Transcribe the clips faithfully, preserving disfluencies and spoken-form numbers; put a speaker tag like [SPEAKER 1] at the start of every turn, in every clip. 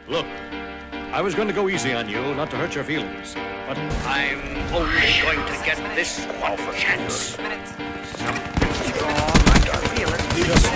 [SPEAKER 1] Look, I was going to go easy on you, not to hurt your feelings, but I'm only going to get this one chance. Just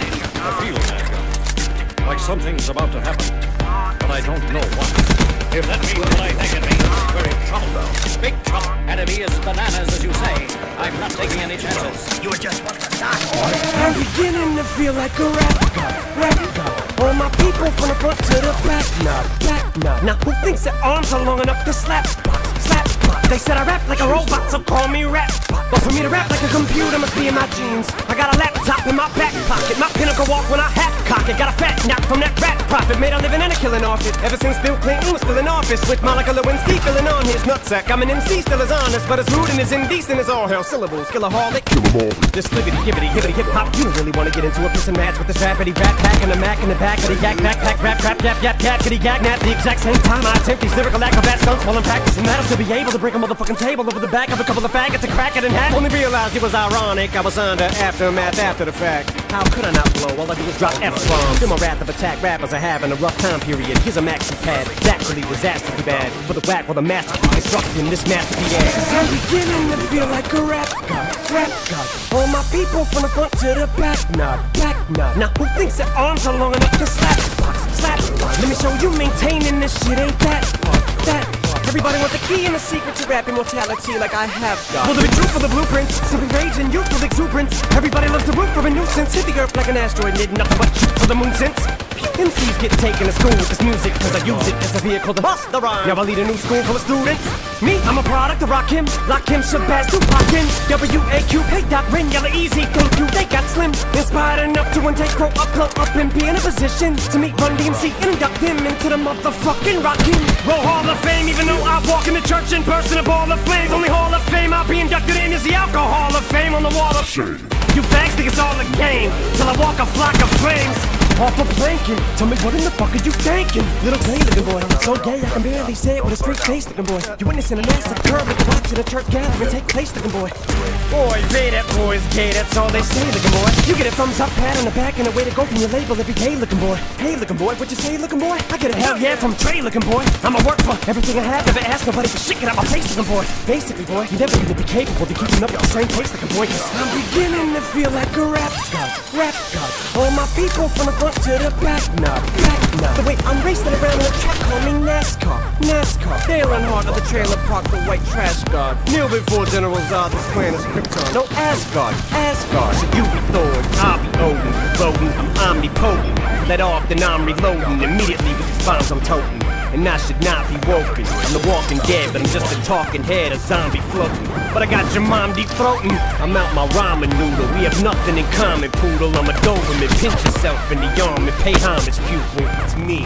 [SPEAKER 1] a feeling I've got, like something's about to happen, but I don't know what. If that means what I think it means, we're in trouble. Big trouble. Enemy is bananas, as you say. I'm not taking any chances. You just want to die.
[SPEAKER 2] I'm beginning to feel like a rap god, rap god. All my people from the front to the back, nah, back, nah. Now who thinks their arms are long enough to slap, slap? They said I rap like a robot, so call me rap. But for me to rap like a computer must be in my genes. I got a laptop in my back pocket, my pinnacle walk when I hat cock it. Got a fat nap from that rat profit, made a living and a killing off it. Ever since Bill Clinton was still in office, with Monica Lewinsky filling on his nutsack. I'm an M C, still as honest, but as rude and as indecent as all hell. Syllables, killaholic, killaholic. This libbity, gibbity, hibbity, hip hop. You don't really wanna get into a piss and match with this rappity rap pack and a Mac in the back of the yak backpack rap rap yap yap yap kitty gag at the exact same time I attempt these lyrical acrobat stunts while I'm practicing that. I'll still be able to break a motherfucking table over the back of a couple of faggots and crack it in half. Only realized it was ironic, I was under aftermath after the fact. How could I not blow? All I do is drop F-bombs. Feel my wrath of attack, rappers are having a rough time period. Here's a maxi pad, it's actually disastrously bad. For the whack while the master key constructed in this masterpiece ass. I'm beginning to feel like a rap god, rap god. All my people from the front to the back, nod, back nod. Now who thinks their arms are long enough to slap, slap? Let me show you maintaining this shit ain't that, that. Everybody want the key and the secret to rap immortality like I have got. Will there be truth for the blueprints? Simply rage and youthful exuberance. Everybody loves the root for a nuisance. Hit the earth like an asteroid, need nothing but shoot for the moon since. M Cs get taken to school with this music, cause I use it as a vehicle to bust the rhyme. Now I lead a new school full of students. Me, I'm a product of Rakim, Lakim, Shabazz, Tupac, W A Q, hey Doc, Ren, Yella, Easy, thank you, they got slim. Inspired enough to one take, grow up, blow up, and be in a position to meet Run D M C and induct them into the motherfucking Rockin' Roll Hall of Fame. Even though I walk in the church in person, a ball of flames. Only Hall of Fame I'll be inducted in is the Alcohol of Fame on the wall of shame. You fags think it's all a game, till I walk a flock of flames. Off a planking, tell me what in the fuck are you thinking? Little gay looking boy, so gay I can barely say it with a straight face looking boy. You witnessing a massacre, like watching a church gathering take place looking boy. Boy, they that boy's gay, that's all they say looking boy. You get a thumbs up, pat on the back, and a way to go from your label every day looking boy. Hey looking boy, what you say looking boy? I get a hell yeah from Trey looking boy. I'ma work for everything I have, never ask nobody for shit, get out my face looking boy. Basically boy, you never gonna be capable of keeping up with the same pace looking boy. Cause I'm beginning to feel like a rap god, rap god. All my people from the front to the back, nah, back nah. The way I'm racing around the track, call me NASCAR, NASCAR. Dale Earnhardt of the trailer park, the white trash guard. Kneel before General Zod, this planet's Krypton. No Asgard, Asgard. So you be Thor, I'll be Odin. Rodin, I'm omnipotent. Let off, then I'm reloading. Immediately with these bombs I'm toting. And I should not be woken. I'm the walking dead, but I'm just a talking head, a zombie floating. But I got your mom deep throating. I'm out my ramen noodle. We have nothing in common, poodle. I'm a Doberman. Pinch yourself in the arm and pay homage, pupil. It's me.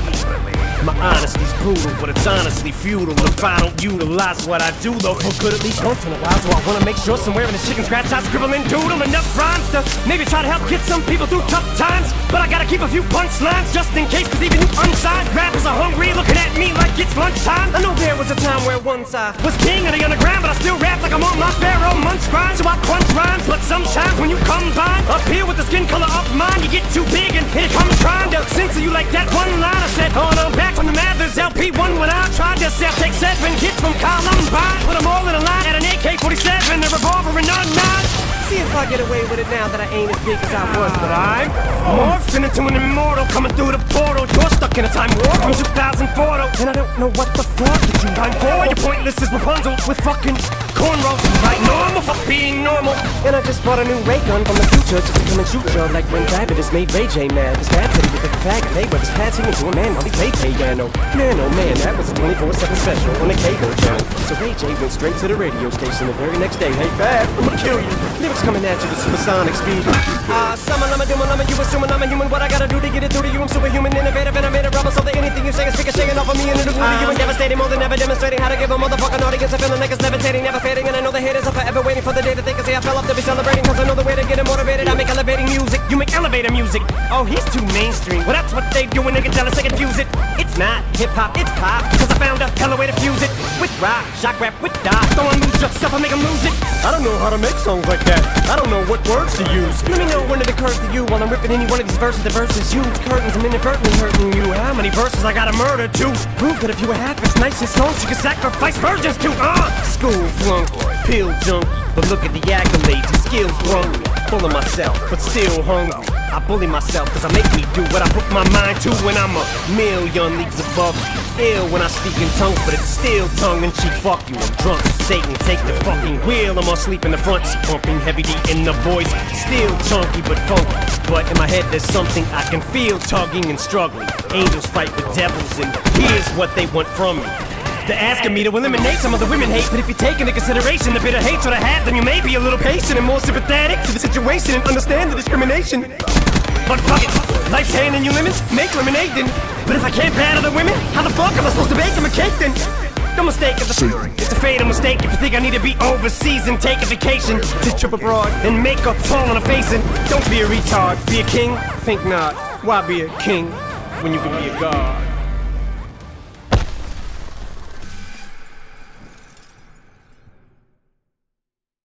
[SPEAKER 2] My honesty's brutal, but it's honestly futile if I don't utilize what I do, though, for good at least once in a while. So I wanna make sure somewhere in the chicken scratch I scribble and doodle enough rhymes to maybe try to help get some people through tough times. But I gotta keep a few punchlines just in case, cause even you unsigned rappers are hungry, looking at me like it's lunchtime. I know there was a time where one side was king of the underground, but I still rap like I'm on my Pharaoh Munch grind. So I crunch rhymes, but sometimes when you combine up here with the skin color of mine, you get too big and here it comes trying to censor you like that one line I said. Oh no, back from the Mathers L P one when I tried to sell, take seven hits from Columbine. Put them all in a line at an A K forty-seven, a revolver and a nine. See if I get away with it now that I ain't as big as I was, but I'm morphing into an immortal coming through the portal. You're stuck in a time warp from two thousand four, and I don't know what the fuck did you time for. You're pointless as Rapunzel with fucking cornrows. Like normal, fuck being normal. And I just bought a new ray gun from the future just to come and shoot you like when Diabetes made Ray J mad. His dad said he was like a faggot. They were his pad singing to a man while he played piano. Man, oh man, that was a twenty-four seven special on the cable channel. So Ray J went straight to the radio station the very next day. Hey, Fab, I'ma kill you. Lyrics coming at you with supersonic speed. Ah, uh, summon, I'm a doom, I'm a you assuming I'm a human. What I gotta do to get it through to you? I'm superhuman, innovative, and I made a rubber so that anything you say is speaking, shaking off of me and it'll glue to you and devastating. More than ever demonstrating how to give a motherfucking audience a feeling like it's levitating, never fading. And I know the haters are forever waiting for the day that they can say I fell off to be celebrating. Cause I know the way to get it motivated. I make elevating music, you make elevator music. Oh, he's too mainstream. Well, that's what they do when they get jealous, they confuse it. It's not hip-hop, it's pop. Cause I found a hella way to fuse it. With rock, shock rap, with die. Don't lose yourself, I make them lose it. I don't know how to make songs like that. I don't know what words to use. Let me know when it occurs to you while I'm ripping any one of these verses. The verses huge curtains, I'm inadvertently hurting you. How am many verses I gotta murder to prove that if you were half as nice as songs, you could sacrifice virgins to. Uh, school flunk, pill junkie, but look at the accolades and skills brung me. Full of myself, but still hungry. I bully myself cause I make me do what I put my mind to when I'm a million leagues above. Ill when I speak in tongues, but it's still tongue-in-cheek. Fuck you, I'm drunk. Satan, take the fucking wheel. I'm asleep in the front seat, pumping heavy D in the voice. Still chunky but funky. But in my head there's something I can feel tugging and struggling. Angels fight with devils, and here's what they want from me. They're asking me to eliminate some of the women hate, but if you take into consideration the bitter hatred I had, then you may be a little patient and more sympathetic to the situation and understand the discrimination. But fuck it, life's handing you lemons, make lemonade then. But if I can't battle the women, how the fuck am I supposed to bake them a cake then? No mistake, it's a, it's a fatal mistake if you think I need to be overseas and take a vacation to trip abroad and make up fall on a face. And don't be a retard, be a king? Think not. Why be a king when you can be a god?